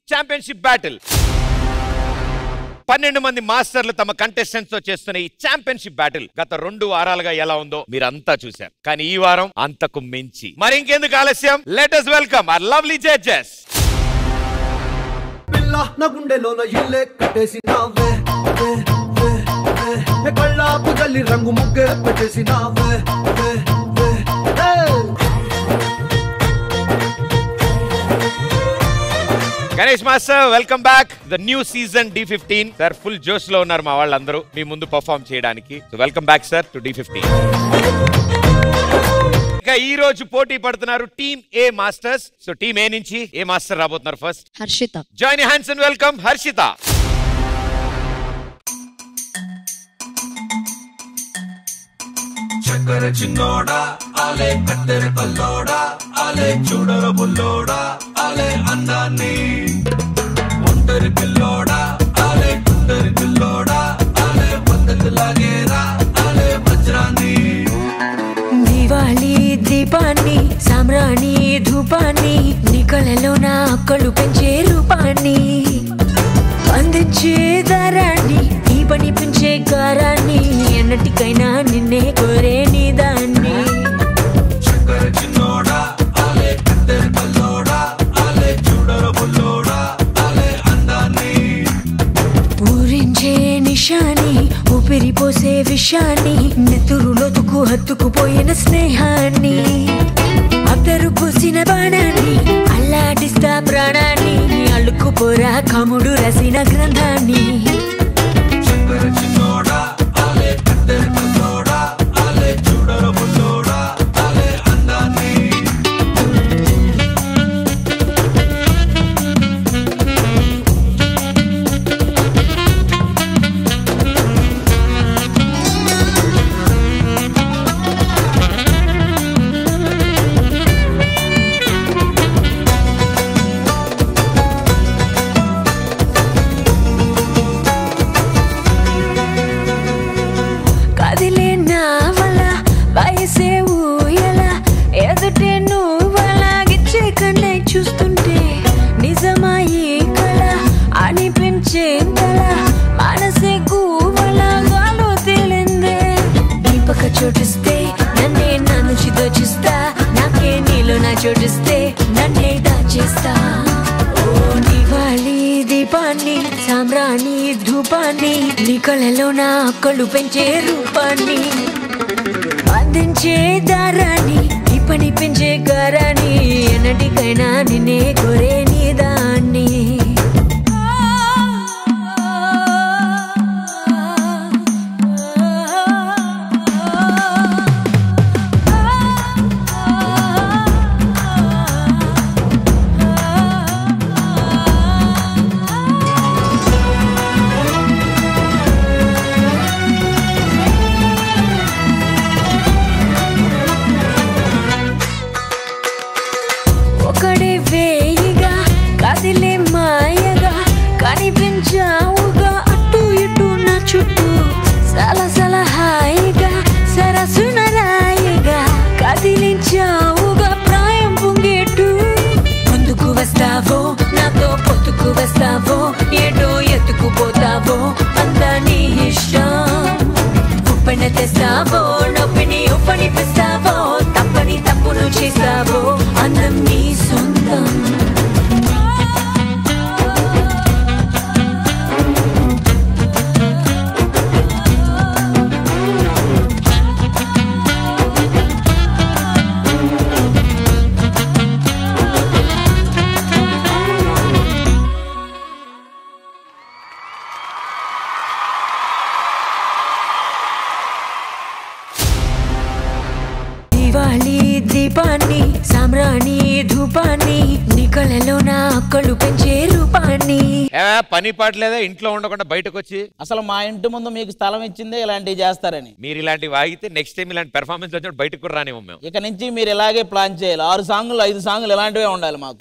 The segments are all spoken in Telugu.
Championship battle. 12 మంది మాస్టర్లు తమ కంటెస్టెంట్స్ తో చేస్తున్న ఈ ఛాంపియన్షిప్ బ్యాటిల్ గత 2 వారాలుగా ఎలా ఉందో మీరంతా చూశారు. కానీ ఈ వారం అంతకు మించి. మరి ఇంకెందుకు ఆలస్యం, let us welcome our lovely judges. పిల్ల నా గుండెలోన ఇల్లే కట్టేసినావే, కళ్ళాపు గల్లి రంగు ముగ్గే పెట్టేసినావే. Ganesh master, welcome back. The new season D15 sir full జోష్ లో ఉన్నారు మా వాళ్ళందరూ మీ ముందు పర్ఫార్మ్ చేయడానికి. Welcome back sir to D15. ఇక ఈ రోజు పోటీ పడుతున్నారు team A masters. So team A నుంచి ఏ మాస్టర్ రాబోతున్నారు? First Harshitha. Join hands and welcome Harshitha. చక్కర చిన్నోడా ఆలే కత్తెర కల్లోడా ఆలే చూడర బుల్లోడా ఆలే అందాన్ని ఒంటరి పిల్లోడా ఆలే కుందరి పిల్లోడా ఆలే పద్ధతి లాగేరా ఆలే వజ్రాన్ని. దివాళీ దీపాన్ని సామ్రాణి ధూపాన్ని నీ కళ్ళలో నా అక్కలు పెంచే రూపాన్ని అందించే దారాన్ని ఈ పని పెంచే గారాన్ని ఎన్నటికైనా నిన్నే కోరే నీ దాన్ని. చక్కర చిన్నోడా ఆలే కత్తెర కల్లోడా ఆలే చూడర బుల్లోడా ఆలే అందాన్ని ఊరించే నిషాని ఊపిరి పోసే విషాన్ని నెత్తురులోతుకు హత్తుకుపోయిన స్నేహాన్ని అద్దరు పూసిన బాణాన్ని అల్లాడిస్తా ప్రాణాన్ని అల్లుకుపోరా కముడు రసిన గ్రంథాన్ని. చక్కర చిన్నోడా ఆలే కత్తెర కల్లోడా ఆలే చూడర బుల్లోడా ఆలే అందాన్ని. కదిలే నావల వయసే ఊయల ఎదుటే నువ్వలాగిచ్చే కన్నే చూస్తుంటే నిజమాయి కళ అనిపించేంతల మనసే గువ్వలాగాలో తేలిందే. నీ పక్క చోటిస్తే నన్నే నా నుంచి దోచిస్తా, నాకే నీలో నా చోటిస్తే నన్నే దాచేస్తా. ఓ దివాళీ దీపాన్ని సామ్రాణి ధూపాన్ని నీ కళ్ళలో నా కళ్ళు పెంచే రూపాన్ని అందించే దారాన్ని ఈ పని పెంచే గారాన్ని ఎన్నటికైనా నిన్నే కోరే నీ దాన్ని. ఒకడే వేయిగా కదిలే మాయగా కనిపించావుగా అటు ఇటు నా చుట్టూ సలసల హాయిగా సరసున రాయిగా కదిలించావుగా ప్రాయం పొంగేటు. ముందుకు వస్తావో నాతో పొత్తుకు వస్తావో ఏటో ఎత్తుకుపోతావో అంతా నీ ఇష్టం. ఉప్పన తెస్తావో నొప్పిని ఉప్పనిపిస్తావో తప్పని తప్పును చేస్తావో అందం నీ సొంతం. దివాళీ దీపాన్ని సామ్రాణి ధూపాన్ని నీ కళ్ళలో నా అక్కలు పెంచే రూపాన్ని. పని పాటలేదా ఇంట్లో ఉండకుండా బయటకు వచ్చి? అసలు మా ఇంటి ముందు మీకు స్థలం ఇచ్చిందే ఇలాంటివి చేస్తారని. మీరు ఇలాంటివి వాగితే నెక్స్ట్ టైం ఇలాంటి పెర్ఫార్మెన్స్ వచ్చినప్పుడు బయటకు కూడా రానివ్వం మేము. ఇక నుంచి మీరు ఇలాగే ప్లాన్ చేయాలి. 6 సాంగులు 5 సాంగులు ఇలాంటివే ఉండాలి మాకు.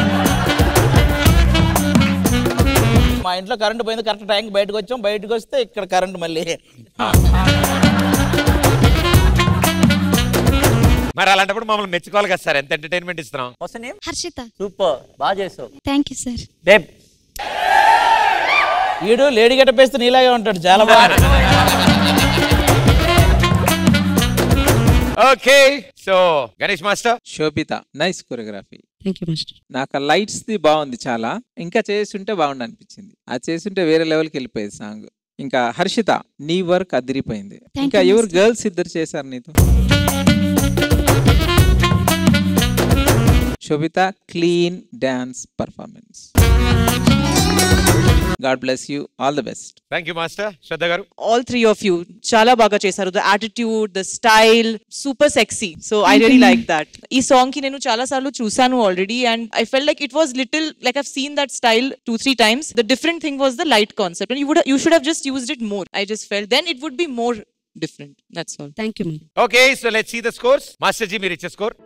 మా ఇంట్లో కరెంట్ పోయింది, కరెక్ట్ టైంకి బయటకు వచ్చాం. బయటకు వస్తే ఇక్కడ కరెంట్ మళ్ళీ మరి అలాంటప్పుడు మమ్మల్ని మెచ్చుకోవాలి కదా సార్, ఎంత ఎంటర్టైన్మెంట్ ఇస్తున్నాం. హర్షిత. సూపర్, బాగా చేసావు. Thank you sir. బేబ్ వీడు లేడీ గెటప్ వేస్తే నీలాగే ఉంటాడు, చాలా బాగా. Okay, so Ganesh master. Shobhita, nice choreography. Thank you master. నాకు లైట్స్ ది బాగుంది చాలా, ఇంకా చేస్తుంటే బాగుంది అనిపించింది. అది చేస్తుంటే వేరే లెవెల్కి వెళ్ళిపోయేది సాంగ్. ఇంకా హర్షిత, నీ వర్క్ అదిరిపోయింది. ఇంకా ఎవరు గర్ల్స్ ఇద్దరు చేశారు నీతో? Shobhita, clean dance performance. God bless you. All the best. Thank you, Master. Shraddha garu. All three of you chala baga chesaru. The attitude, the style, super sexy. So I really like that. Ee song ki nenu chala sarlu chusanu already, and I felt like it was little like I've seen that style 2-3 times. The different thing was the light concept, and you should have just used it more. I just felt then it would be more different. That's all. Thank you, ma'am. Okay, so let's see the scores. Master ji, meer ichche score.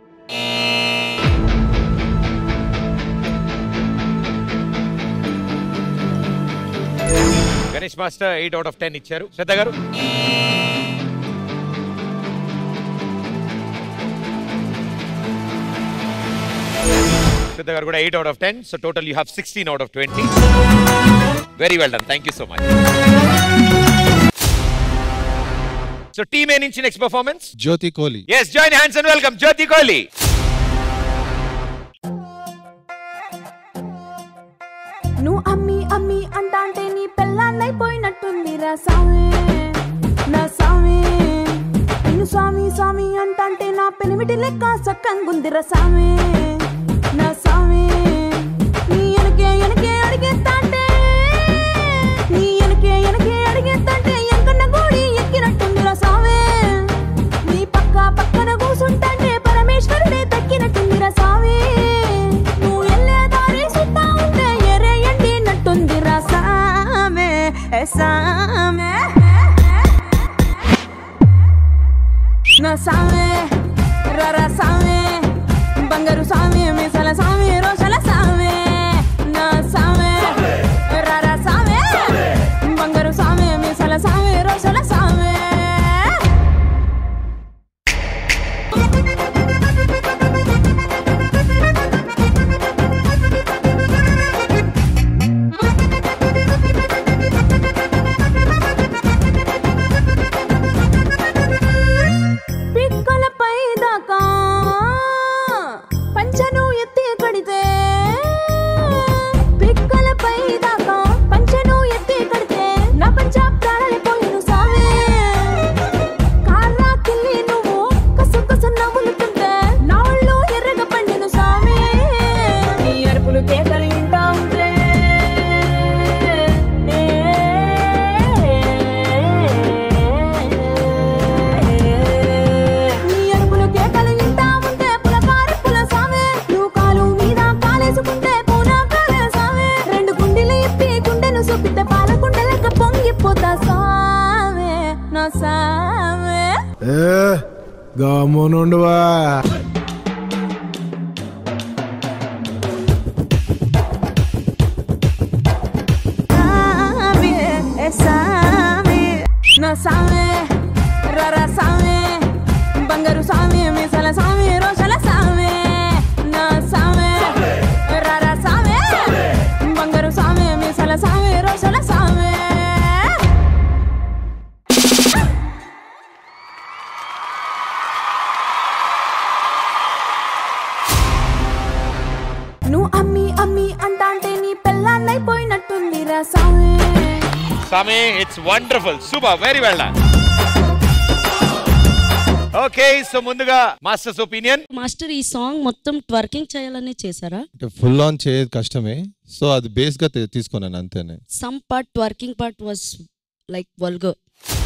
Ganesh master 8 out of 10 ఇచ్చారు. శ్రద్ధ గారు? శ్రద్ధ గారు కూడా 8 out of 10. So total you have 16 out of 20. Very well done. Thank you so much. So team A నుంచి next performance Jyothi Kohli. yes, join hands and welcome Jyothi Kohli. నువ్వు అమ్మి అమ్మి అంటాంటే నీ పెళ్ళాన్నైపోయినట్టుంది రా సామి, నా సామి. నిన్ను స్వామి స్వామి అంటాంటే నా పెనిమిటి లెక్క సక్కంగుంది రా సామి, నా సామి. నీ ఎనకే ఎనకే అడిగేస్తాంటే, నీ ఎనకే ఎనకే అడిగేస్తాంటే ఎంకన్న గోడి ఎక్కినట్టుంది రా సామి. నీ పక్క పక్కన కూసుంటాంటే పరమేశ్వరుడే దక్కినట్టుంది రా సామి. నువ్వు ఎల్లే దారి సుత్తా ఉంటే ఎరేయండి నట్టుంది రా సామి, సామి. నా సామి రరా సామి, బంగారు సామి, మీసాల సామి, రోషల సామి. నా సామి రరా సామి, బంగారు సామి, మీసాల సామి, రోషల సామి. పిక్కలపై దాకా పంచను ఎత్తి కడితే, పిక్కలపై దాకా పంచను ఎత్తి కడితే నా పంచ ప్రాణాలిపోయిను సామి. కారాకిల్లి నువ్వు కసు కసు నవ్వులుతుంటే నా ఒళ్ళు ఎర్రగా పండిను సామి. నీ అరుపులు కేకలు ఇంటా ఉంటే గమనుండువా. నా సామి రరా సామి, బంగారు సామి, మీసాల సామి, రోషల సామి. నా సామి రరా సామి, బంగారు సామి, మీసాల సామి, రోషల సామి. నువ్వు అమ్మి అమ్మి అంటాంటే నీ పెళ్ళాన్నైపోయినట్టుంది రా సామి. సామి, it's wonderful, super, very well done. Okay, so ముందుగా మాస్టర్స్ ఒపీనియన్. మాస్టర్, ఈ సాంగ్ మొత్తం ట్వర్కింగ్ చేయాలని చేశారా? అంటే ఫుల్ ఆన్ చేయదు కష్టమే, సో అది బేస్ గా తీసుకున్నాను అంతేనే. Some part twerking part was like vulgar.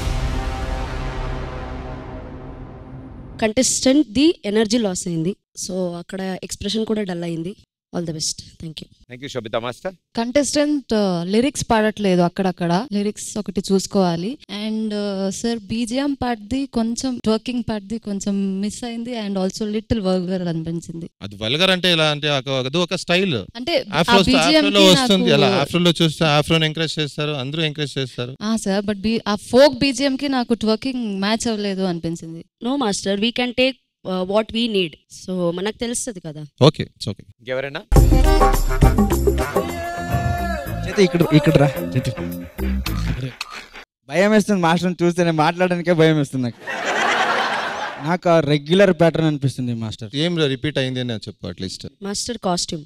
Contestant ది ఎనర్జీ లాస్ అయింది, సో అక్కడ ఎక్స్ప్రెషన్ కూడా డల్ అయింది. All the best. Thank you. Thank you Shobhita master. Contestant lyrics పాడట్లేదు, అక్కడక్కడ లిరిక్స్ ఒకటి చూసుకోవాలి. అండ్ సార్ బీజిఎం పార్ట్ది కొంచెం ట్వర్కింగ్ పార్ట్ది కొంచెం మిస్ అయింది, అండ్ ఆల్సో లిటిల్ వల్గర్ అనిపించింది. అది వల్గర్ అంటే ఎలా అంటే అది ఒక స్టైల్, అంటే ఆఫ్రోలో వస్తుంది. అలా ఆఫ్రోలో చూస్తే ఆఫ్రోని ఎంకరేజ్ చేస్తారు, అందరూ ఎంకరేజ్ చేస్తారు. సార్ బట్ ఆ ఫోక్ బీజిఎం కి నాకు ట్వర్కింగ్ మ్యాచ్ అవ్వలేదు అనిపించింది. No master, we can take what we need. So మనకు తెలుస్తుంది కదా. Okay okay. ఎవరైనా ఇక్కడ రా. భయం వేస్తుంది మాస్టర్ చూస్తేనే, మాట్లాడడానికే భయం వేస్తుంది నాకు రెగ్యులర్ ప్యాటర్న్ అనిపిస్తుంది మాస్టర్. ఏం రిపీట్ అయింది అని చెప్పు అట్లీస్ట్. మాస్టర్ కాస్ట్యూమ్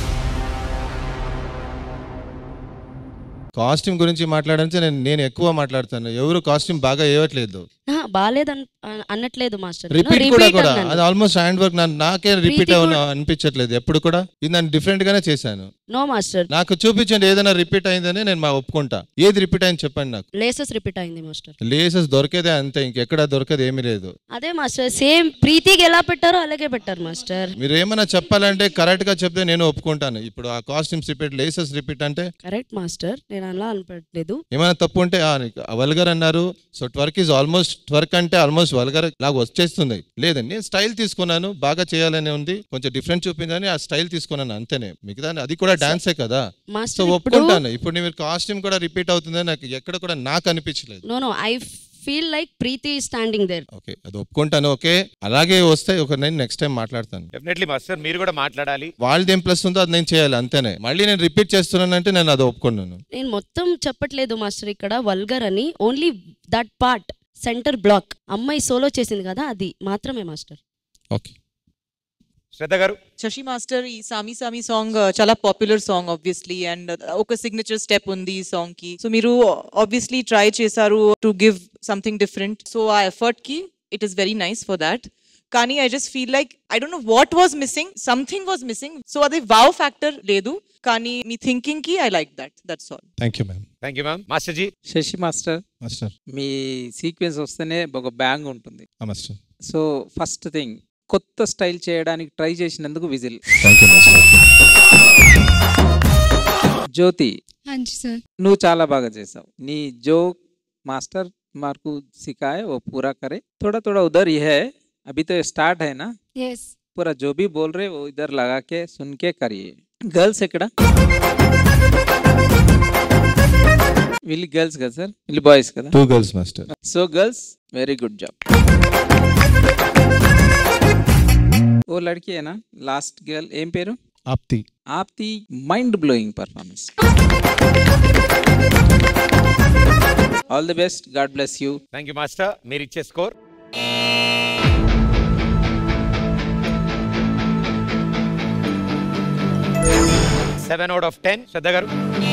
కాస్ట్యూమ్ గురించి మాట్లాడంటే నేను ఎక్కువ మాట్లాడతాను. ఎవరు కాస్ట్యూమ్ బాగా వేయట్లేదు. బాగాలేదు అనట్లేదు మాస్టర్. రిపీట్ కూడా అది ఆల్మోస్ట్ హ్యాండ్ వర్క్. నాకే రిపీట్ అనిపించట్లేదు ఎప్పుడు కూడా. ఇది నేను డిఫరెంట్ గానే చేశాను. నో మాస్టర్, నాకు చూపించండి ఏదైనా రిపీట్ అయిందని నేను ఒప్పుకుంటా. ఏది రిపీట్ అయింది చెప్పండి నాకు. లేసెస్ రిపీట్ అయింది మాస్టర్. లేసెస్ దొరికేదే అంతే, ఇంకెక్కడ దొరకదు ఏమీ లేదు. అదే మాస్టర్, సేమ్ ప్రీతికి ఎలా పెట్టారో అలాగే పెట్టారు మాస్టర్. మీరు ఏమైనా చెప్పాలంటే కరెక్ట్ గా చెప్తే నేను ఒప్పుకుంటాను. ఇప్పుడు ఆ కాస్ట్యూమ్స్ రిపీట్, లేసెస్ రిపీట్ అంటే కరెక్ట్ మాస్టర్, నేను అలా అనట్లేదు. ఏమైనా తప్పు ఉంటే వల్గర్ అన్నారు. So twerk is almost, twerk అంటే ఆల్మోస్ట్ వల్గర్ లాగా వచ్చేస్తుంది. లేదండి, నేను స్టైల్ తీసుకున్నాను, బాగా చేయాలని ఉంది, కొంచెం డిఫరెంట్ చూపిందని ఆ స్టైల్ తీసుకున్నాను అంతేనే. మిగతా అది కూడా డాన్సే కదా. సో ఒప్పుకుంటాను. ఇప్పుడు మీరు కాస్ట్యూమ్ కూడా రిపీట్ అవుతుందని నాకు ఎక్కడ కూడా నాకు అనిపించలేదు. No I feel like Preethi standing there. Okay, అది ఒప్పుకుంటాను. ఓకే, అలాగే వస్తే నేను నెక్స్ట్ టైం మాట్లాడతాను. డెఫినెట్లీ మాస్టర్, మీరు కూడా మాట్లాడాలి. వాళ్ళది ఏం ప్లస్ ఉందో అది నేను చేయాలి అంతేనే. మళ్ళీ నేను రిపీట్ చేస్తున్నానంటే నేను అది ఒప్పుకున్నాను. నేను మొత్తం చెప్పట్లేదు మాస్టర్ ఇక్కడ వల్గర్ అని. Only that part, center block అమ్మాయి సోలో చేసింది కదా, అది మాత్రమే మాస్టర్. ఓకే. శ్రద్ధ గారు. శశి మాస్టర్, ఈ సామి సామి సాంగ్ చాలా పాపులర్ సాంగ్ ఆబ్వియస్లీ, అండ్ ఒక సిగ్నేచర్ స్టెప్ ఉంది ఈ సాంగ్ కి. సో మీరు ఆబ్వియస్లీ ట్రై చేశారు to give something different. So ఆ ఎఫర్ట్ కి it is very nice for that. కానీ I just feel like I don't know what was missing, something was missing. So అది వావ్ ఫ్యాక్టర్ లేదు, కానీ మీ థింకింగ్ కి I like that. That's all. Thank you ma'am. Thank you ma'am. Master ji. Shashi master, me sequence వస్తేనే ఒక బ్యాంగ్ ఉంటుంది. సో ఫస్ట్ థింగ్, కొత్త స్టైల్ చేయడానికి ట్రై చేసినందుకు విజిల్. జ్యోతి, నువ్వు చాలా బాగా చేసావు. నీ जो मास्टर मार को सिखाए वो पूरा करे. थोड़ा थोड़ा उधर ही है, अभी तो स्टार्ट है ना. यस. पूरा जो भी बोल रहे वो इधर लगा के सुन के करिए. गर्ल्स ఎక్కడ? వీళ్ళు గర్ల్స్ కదా సార్, వీళ్ళు బాయ్స్ కదా. 2 girls master. So girls, very good job. वो लड़की है ना, लास्ट गर्ल, ఏం పేరు? Aapthi. Aapthi, mind blowing performance. All the best, god bless you. Thank you master. మీరు ఇచ్చే స్కోర్ 7 out of 10. శ్రద్ధ గారు.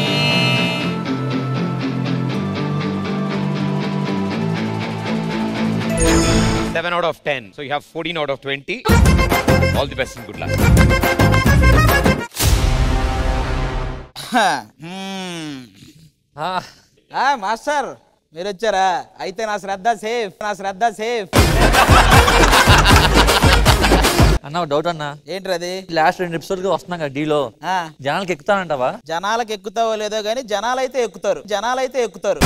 7 out of 10. So you have 14 out of 20. All the best and good luck. Master మీరు వచ్చారా? అయితే నా శ్రద్ధ సేఫ్, నా శ్రద్ధ సేఫ్. అన్న డౌట్ అన్న. ఏంటి అది? లాస్ట్ 2 ఎపిసోడ్ వస్తున్నాం కదా డీలో, జనాలకి ఎక్కుతానంటావా? జనాలకి ఎక్కుతావో లేదో గానీ జనాలైతే ఎక్కుతారు, జనాలైతే ఎక్కుతారు.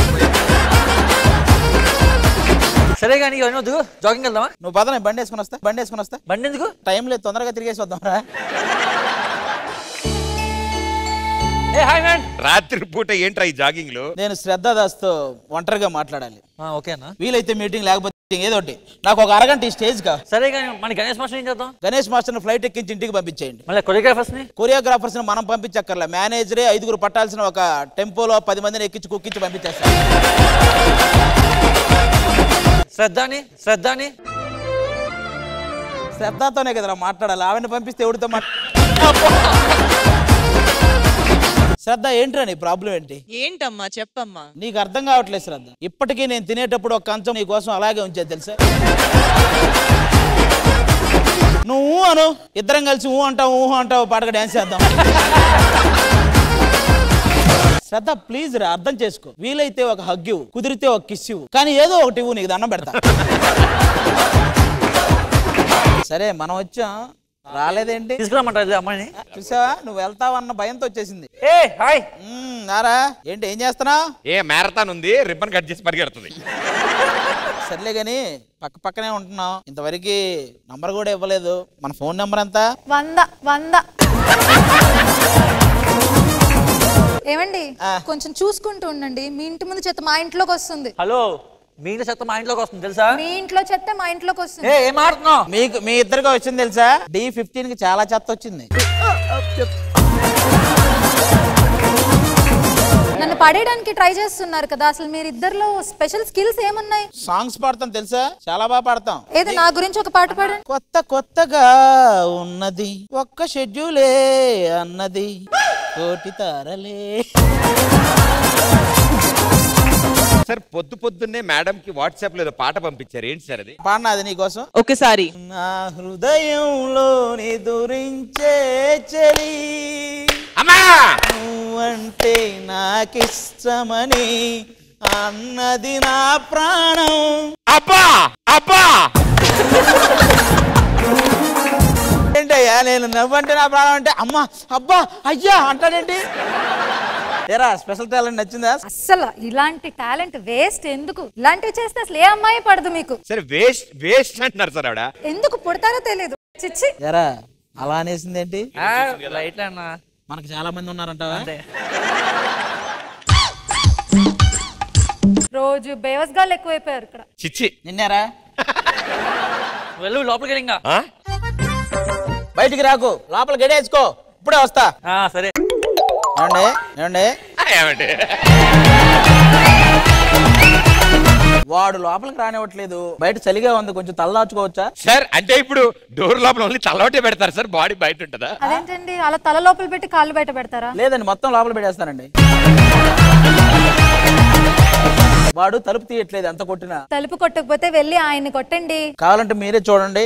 సరే కానీ వద్దు, జాగింగ్ వెళ్దామా? నువ్వు పద, నేను బండి వేసుకుని వస్తా. బండి వేసుకుని వస్తా. బండి ఎందుకు? టైం లేదు, తొందరగా తిరిగేసి వద్దాంరా. రాత్రి పూట ఏంట్రా ఈ జాగింగ్ లో? నేను శ్రద్ధ దాస్తో ఒంటరిగా మాట్లాడాలి. ఓకే అన్న. వీలైతే మీటింగ్, లేకపోతే ఏదో ఒకటి. నాకు ఒక అరగంట ఈ స్టేజ్ కా. సరే కానీ మన గణేష్ మాస్టర్ ఏం చేద్దాం? గణేష్ మాస్టర్ ఫ్లైట్ ఎక్కించి ఇంటికి పంపించేయండి. మళ్ళీ కొరియోగ్రాఫర్స్ ని మనం పంపించక్కర్లే, మేనేజరే 5 పట్టాల్సిన ఒక టెంపోలో 10 మందిని ఎక్కించి కుక్కించి పంపించేస్తారు. శ్రద్ధని శ్రద్ధతోనే కదరా మాట్లాడాలి. ఆవిడని పంపిస్తే ఎవరితో శ్రద్ధ ఏంట్రా నీ ప్రాబ్లం ఏంటి? ఏంటమ్మా చెప్పమ్మా. నీకు అర్థం కావట్లేదు శ్రద్ధ. ఇప్పటికీ నేను తినేటప్పుడు ఒక కంచం నీ కోసం అలాగే ఉంచేది తెలుసా? నువ్వు అను, ఇద్దరం కలిసి ఊహ అంటావు పాటగా డాన్స్ చేద్దాం. శ్రద్ధ ప్లీజ్ రా, అర్థం చేసుకో. వీలైతే ఒక హగ్ ఇవ్వు, కుదిరితే ఒక కిస్ ఇవ్వు, కానీ ఏదో ఒకటి ఇవ్వు, నీకు దండం పెడతా. సరే మనం వచ్చాం, రాలేదేంటి? తీసుకురామంటారు అమ్మాయిని. చూసావా, నువ్వు వెళ్తావన్న భయంతో వచ్చేసింది. హాయ్ నారా, ఏంటి ఏం చేస్తున్నావు? మ్యారథాన్ ఉంది, రిబ్బన్ కట్ చేసి పరిగెడుతుంది. సర్లే గాని పక్కనే ఉంటున్నావు, ఇంతవరకు నంబర్ కూడా ఇవ్వలేదు. మన ఫోన్ నెంబర్ ఎంత? 100. ఏమండి, కొంచెం చూసుకుంటూ ఉండండి, మీ ఇంటి ముందు చెత్త మా ఇంట్లోకి వస్తుంది. హలో, మీ ఇంట్లో చెత్త మా ఇంట్లోకి వస్తుంది తెలుసా? మీ ఇంట్లో చెత్త మా ఇంట్లోకి వస్తుంది. ఏం ఆడుతున్నావు? మీకు మీ ఇద్దరికి వచ్చింది తెలుసా? D15 కి చాలా చెత్త వచ్చింది. నన్ను పడేయడానికి ట్రై చేస్తున్నారు కదా, అసలు మీరు ఇద్దరిలో స్పెషల్ స్కిల్స్ ఏమున్నాయి? సాంగ్స్ పాడతాం తెలుసా? చాలా బాగా పాడతాం. ఏదో నా గురించి ఒక పాట పాడండి. కొత్తగా ఉన్నది ఒక్క షెడ్యూలే అన్నది కోటి తారలే. సార్ పొద్దున్నే మేడం కి వాట్సాప్ లో పాట పంపించారు, ఏంటి సార్ అది? పాడినా అది నీకోసం. ఒకసారి నా హృదయంలోని దురించే చెలి నువ్వంటే నాకిష్టమని అన్నది నా ప్రాణం. అబ్బా అబ్బా ఏంటయ్యా నేను నవ్వంటే నా ప్రాణం అంటే అమ్మా అబ్బా అయ్యా అంటాడేంటి? ఏరా స్పెషల్ టాలెంట్ నచ్చిందా? అసలు ఇలాంటి టాలెంట్ వేస్ట్. ఎందుకు ఇలాంటివి చేస్తే అసలు ఏ అమ్మాయి పడదు మీకు. సరే వేస్ట్ అంటున్నారు సార్ ఆవిడ. ఎందుకు పుడతారో తెలియదు. చిచ్చి. ఏరా అలా అనేసింది ఏంటి? లైట్ అన్నా మనకు చాలా మంది ఉన్నారంటావా? రోజు బేవస్ గాళ్ళు ఎక్కువైపోయారు ఇక్కడ. చిచ్చి నిన్నారా? వెళ్ళు లోపలికి వెళ్ళి ఇంకా బయటికి రాకు, లోపల గడేసుకో, ఇప్పుడే వస్తా. సరే ఏమండి వాడు లోపలికి రానివ్వట్లేదు, బయట చలిగా ఉంది, కొంచెం తలదాచుకోవచ్చా? సార్ అంటే ఇప్పుడు డోర్ లోపల ఓన్లీ తలవటే పెడతారు సార్, బాడీ బయట ఉంటుందా? అదేంటండి అలా తల లోపల పెట్టి కాళ్ళు బయట పెడతారా? లేదండి మొత్తం లోపల పెట్టేస్తానండి. వాడు తలుపు తీయట్లేదు ఎంత కొట్టినా. తలుపు కొట్టకపోతే వెళ్ళి ఆయన్ని కొట్టండి. కావాలంటే మీరే చూడండి.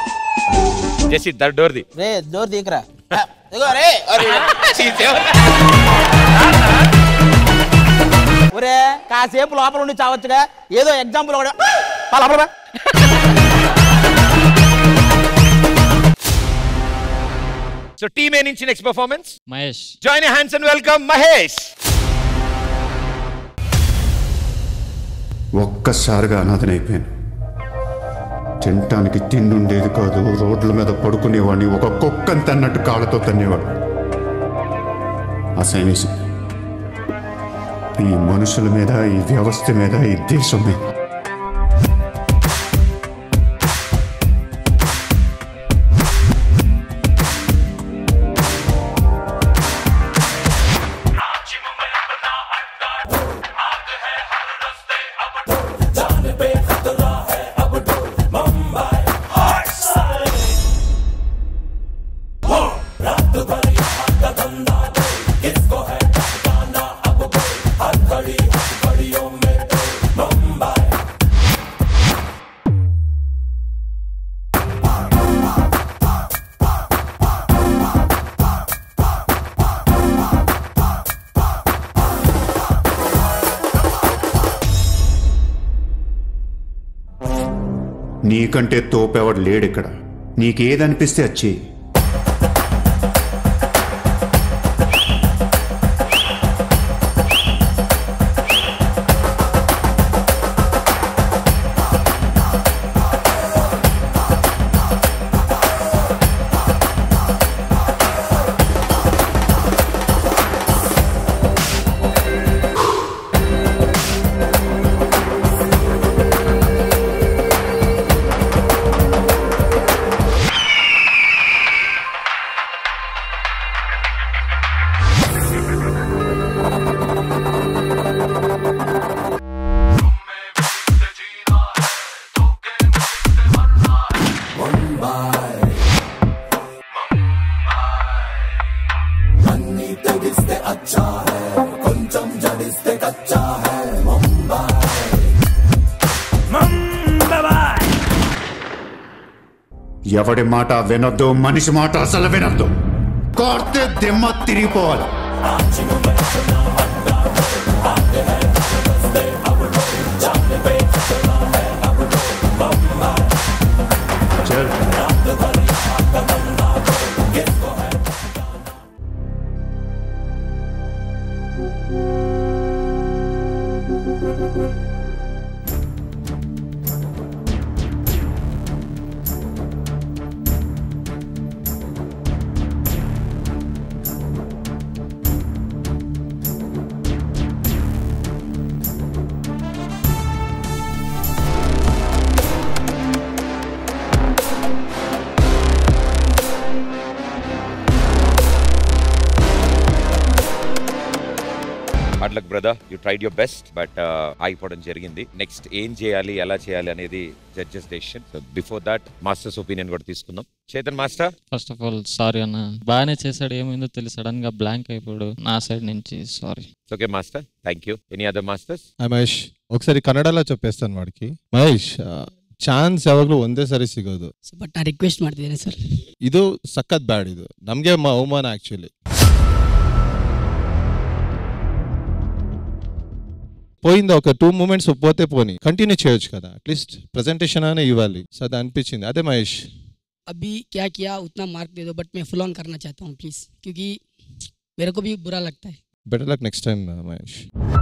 డోర్ ది రే డోర్ తీకరా. ఒరే కాసేపు లోపల ఉండి చావచ్చుగా, ఏదో ఎగ్జాంపుల్ కూడా. సో టీమ్ ఏ నుంచి next performance Mahesh. Join hands and welcome Mahesh. ఒక్కసారిగా అనాథనైపోయాను. తినటానికి తిండి ఉండేది కాదు, రోడ్ల మీద పడుకునేవాడిని, ఒక కుక్కని తన్నట్టు కాళ్ళతో తన్నేవాడు. అసహ్యం ఈ మనుషుల మీద, ఈ వ్యవస్థ మీద, ఈ దేశం మీద. నీకంటే తోపేవాడు లేడిక్కడ. నీకేదనిపిస్తే వచ్చి ఎవడి మాట వినొద్దు, మనిషి మాట అసలు వినొద్దు. కోర్తే దిమ్మ తిరిగిపోవాలి. Hard luck brother, you tried your best, but ఆగిపోవడం జరిగింది. నెక్స్ట్ ఏం చేయాలి, ఎలా చేయాలి అనేది judges decision. So before that masters opinion కూడా తీసుకుందాం. Chetan master, first of all sorry అన్న, బాగానే చేశాడు, ఏమైందో తెలిసి సడన్ గా బ్లాంక్ అయిపోయాడు నా సైడ్ నుంచి, sorry. Okay master, thank you. Any other masters? Mahesh ఒకసారి ಕನ್ನಡలో చెప్పేస్తాను వాడికి. ಮಹೇಶ್, ಚಾನ್ಸ್ ಯಾವಾಗಲೂ ಒಂದೇ ಸರಿ ಸಿಗೋದು, ಬಟ್ ನಾ ರಿಕ್ವೆಸ್ಟ್ ಮಾಡ್ತಿದ್ದೇನೆ ಸರ್. ಇದು ಸಖತ್ ಬ್ಯಾಡ್, ಇದು ನಮಗೆ ಅವಮಾನ ಆಕ್ಚುಲಿ. పోయింది ఒక 2 మూమెంట్స్ పోతే పోని, కంటిన్యూ చేయొచ్చు కదా, అట్లీస్ట్ ప్రెజెంటేషన్ అనే ఇవ్వాలి. సో అది అనిపించింది. అదే మహేష్, अभी क्या किया उतना मार्क दे दो, बट मैं फुल ऑन करना चाहता हूँ प्लीज, क्योंकि मेरे को भी बुरा लगता है. Better luck next time Mahesh.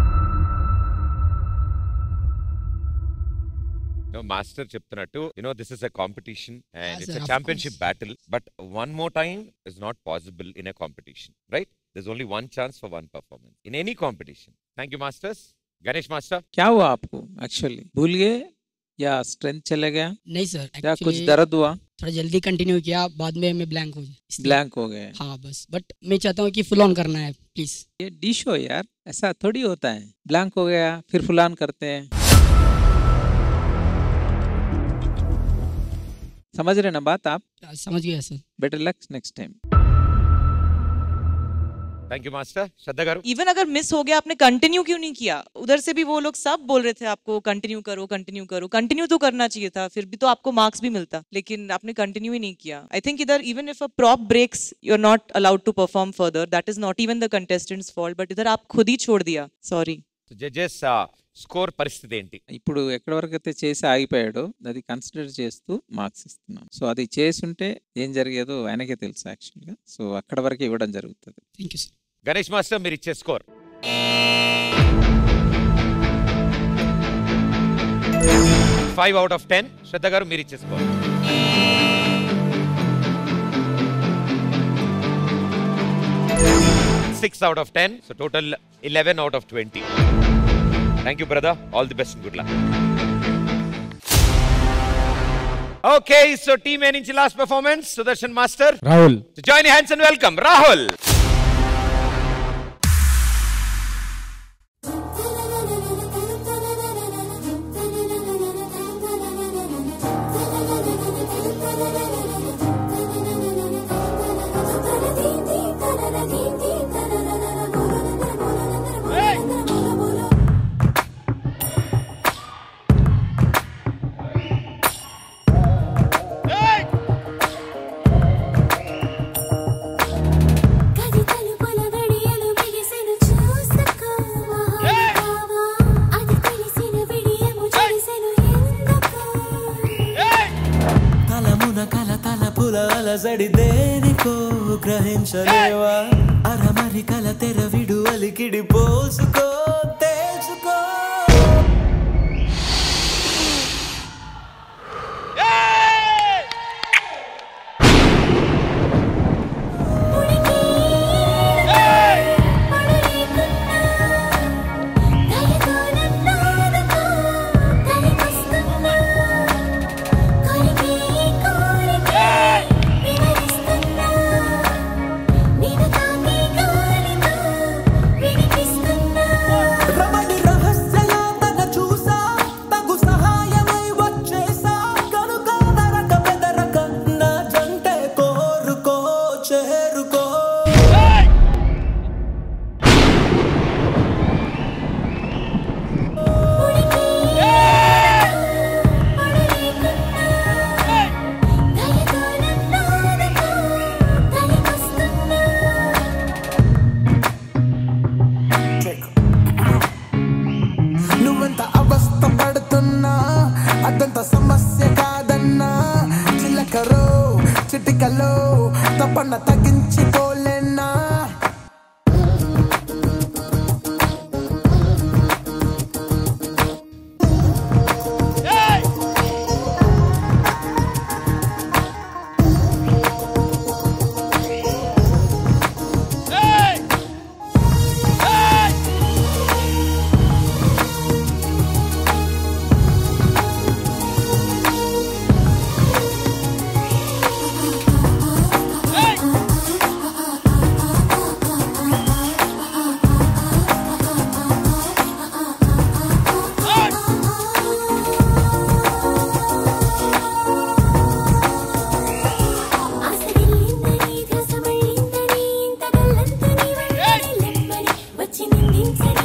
Master చెప్తున్నట్టు, this is a competition and it's a championship battle, but one more time is not possible in a competition, right? there's only one chance for one performance in any competition. Thank you masters. Ganesh master, क्या हुआ आपको? एक्चुअली भूल गए या स्ट्रेंथ चले गया? नहीं सर, या कुछ दर्द हुआ? थोड़ा जल्दी कंटिन्यू किया, बाद में मैं ब्लैंक हो गया. ब्लैंक हो गए? हाँ बस, बट मैं चाहता हूँ कि फुल ऑन करना है प्लीज. ये डिश हो यार, ऐसा थोड़ी होता है. ब्लैंक हो गया फिर फुल ऑन करते हैं, समझ रहे ना बात आप? समझ गया sir. Better luck next time. Thank you master. Shraddha garu, even अगर मिस हो गया, आपने कंटिन्यू क्यों नहीं किया? उधर से भी वो लोग सब बोल रहे थे आपको कंटिन्यू करो, कंटिन्यू करो. कंटिन्यू तो करना चाहिए था, फिर भी तो आपको मार्क्स भी मिलता, लेकिन आपने कंटिन्यू ही नहीं किया. आई थिंक इधर even if a prop breaks, you are not allowed to perform further. That is not even the contestants fault, but इधर आप खुद ही छोड़ दिया. सॉरी. జడ్జెస్ స్కోర్ పరిస్థితి ఏంటి? ఇప్పుడు ఎక్కడి వరకు అయితే చేసి ఆగిపోయాడో అది కన్సిడర్ చేస్తూ మార్క్స్ ఇస్తున్నాం. సో అది చేసుంటే ఏం జరిగేదో ఆయనకే తెలుసు యాక్చువల్గా. సో అక్కడ వరకు ఇవ్వడం జరుగుతుంది. Thank you sir. Ganesh master, మీరు ఇచ్చే స్కోర్ 5 out of 10. శ్రద్ధ గారు, మీరు ఇచ్చే score 6 out of 10. So total 11 out of 20. Thank you brother. All the best and good luck. Okay, so team A నుంచి last performance, Sudarshan master. Rahul. So join your hands and welcome Rahul. అలజడి దేనికో గ్రహించలేవా, అరమరి కల తెరవిడు అలికిడి పోసుకో తెలుసుకో.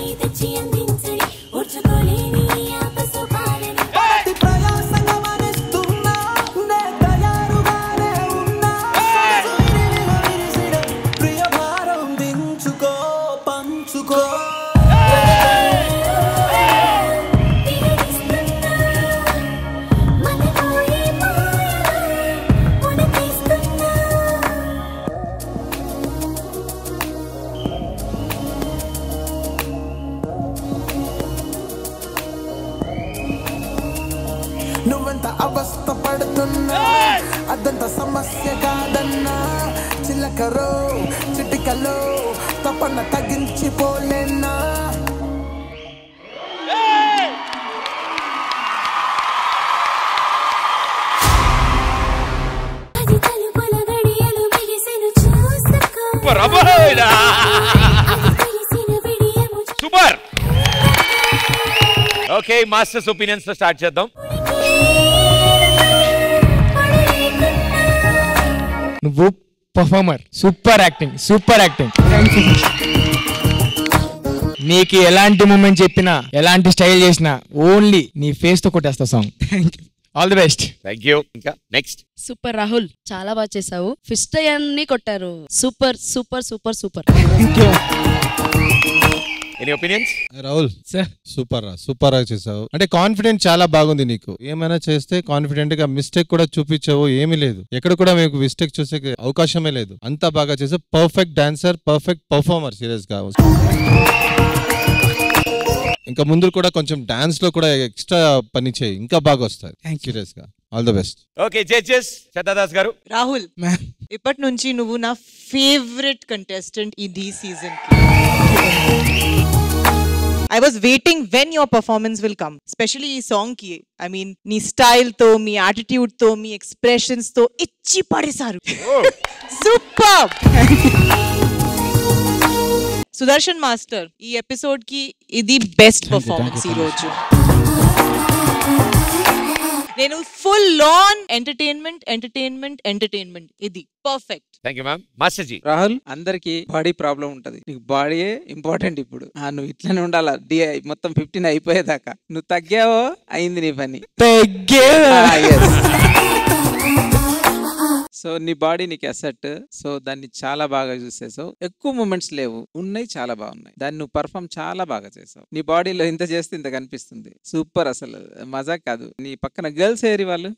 తెచ్చి అందించడి ఓర్చుకోలేని ఆపసు పాలని అతి ప్రయాసంగా మనిస్తున్నా నే తయారుగానే ఉన్నా ప్రియ భారం దించుకో పంచుకో నువ్వెంత అవస్థ పడుతున్నా అదంత సమస్య కాదన్నా చిలకరో చిటికలో తపన తగ్గించిపోలేనా అది తలుపుల గడియలు బిగిసెను చూసుకో సూపర్. ఓకే, మాస్టర్స్ ఒపీనియన్స్ తో స్టార్ట్ చేద్దాం. నువ్వు performer, super acting, super acting. నీకు ఎలాంటి మూమెంట్ చెప్పినా ఎలాంటి స్టైల్ చేసినా ఓన్లీ నీ ఫేస్ తో కొట్టేస్తా song. All the best. Thank you. ఇంకా నెక్స్ట్. సూపర్ రాహుల్, చాలా బాగా చేసావు. ఫిస్ట్ అన్ని కొట్టారు. Super super super super. Any opinions? Rahul super రా, సూపర్ గా చేసావు. అంటే కాన్ఫిడెంట్ చాలా బాగుంది నీకు. ఏమైనా చేస్తే కాన్ఫిడెంట్ గా మిస్టేక్ కూడా చూపించావు, ఏమీ లేదు. ఎక్కడ కూడా మీకు మిస్టేక్ చూసే అవకాశమే లేదు. అంతా బాగా చేసావు. Perfect dancer, perfect performer. Serious గా ఇంకా ముందు కూడా కొంచెం డాన్స్ లో కూడా ఎక్స్ట్రా పని చేయి, ఇంకా బాగా వస్తుంది. సీరియస్ గా all the best. Okay, judges Shraddha Das garu. Rahul, ఇప్పటి నుంచి నువ్వు నా ఫేవరెట్ కంటెస్టెంట్ ఈ season. I was waiting when your performance will come, especially ఈ సాంగ్ కి. I mean, నీ స్టైల్ తో, మీ యాటిట్యూడ్ తో, మీ ఎక్స్ప్రెషన్స్ తో ఇచ్చి పడేశారు. సూపర్. సుదర్శన్ మాస్టర్, ఈ ఎపిసోడ్ కి ఇది బెస్ట్ పర్ఫార్మెన్స్ ఈ రోజు. నేను ఫుల్ ఆన్ ఎంటర్టైన్మెంట్ ఇది perfect. Thank you ma'am. Master ji. Rahul, అందరికి బాడీ ప్రాబ్లం ఉంటది, నీకు బాడీయే ఇంపార్టెంట్. ఇప్పుడు నువ్వు ఇట్లానే ఉండాలా మొత్తం 15 అయిపోయేదాకా. నువ్వు తగ్గావో అయింది నీ పని. సో నీ బాడీ నీకు అసెట్. సో దాన్ని చాలా బాగా చూసేసావు. ఎక్కువ మూమెంట్స్ లేవు, ఉన్నాయి, చాలా బాగున్నాయి. దాన్ని నువ్వు పర్ఫామ్ చాలా బాగా చేసావు. నీ బాడీలో ఇంత చేస్తే ఇంత కనిపిస్తుంది. సూపర్, అసలు మజా కాదు. నీ పక్కన గర్ల్స్ ఏరి వాళ్ళు.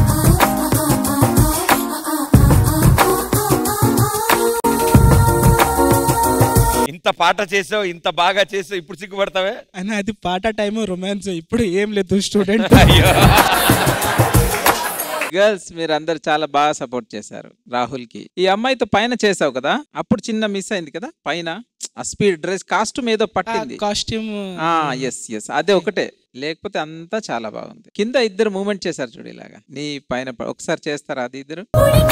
ఇంత పాట చేసావు, ఇంత బాగా చేసావు, ఇప్పుడు సిగ్గుపడతావే అని. అది పాట టైం, రొమాన్స్. ఇప్పుడు ఏం లేదు స్టూడెంట్. గర్ల్స్ మీరు అందరు చాలా బాగా సపోర్ట్ చేశారు రాహుల్ కి. ఈ అమ్మాయితో పైన చేసావు కదా, అప్పుడు చిన్న మిస్ అయింది కదా పైన. ఆ స్పీడ్ డ్రెస్ కాస్ట్యూమ్ ఏదో పట్టింది. కాస్ట్యూమ్ ఎస్ అదే ఒకటే, లేకపోతే అంతా చాలా బాగుంది. కింద ఇద్దరు మూమెంట్ చేశారు చూడు ఇలాగా. నీ పైన ఒకసారి చేస్తారా అది ఇద్దరు?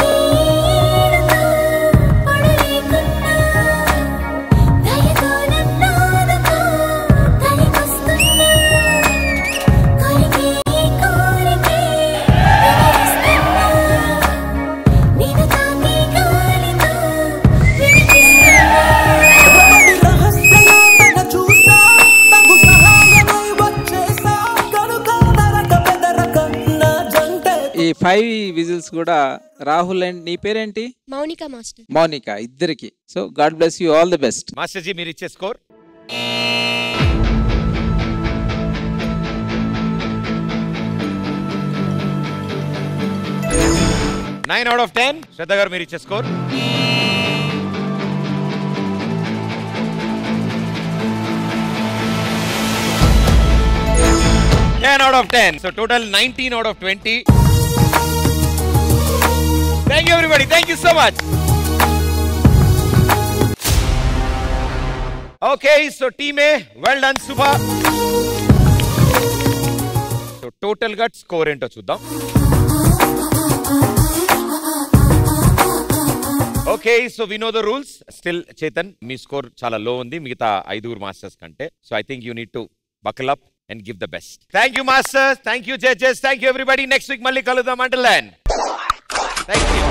ఈ 5 విజిల్స్ కూడా రాహుల్ అండ్ నీ పేరేంటి? మౌనిక మాస్టర్. మౌనిక, ఇద్దరికి. So god bless you, all the best. Master ji, మీరు ఇచ్చే స్కోర్? 9 out of 10. శ్రద్ధ గారు, మీరు ఇచ్చే score? 10 out of 10. So total 19 out of 20. Thank you everybody. Thank you so much. Okay, so team A, well done, Subha. So total got score ento chuddam. Okay, so we know the rules. Still Chetan, మీ score చాలా low ఉంది మిగతా 5 masters కంటే. So I think you need to buckle up and give the best. Thank you masters, thank you judges, thank you everybody. Next week malli kaludam until then. Thank you.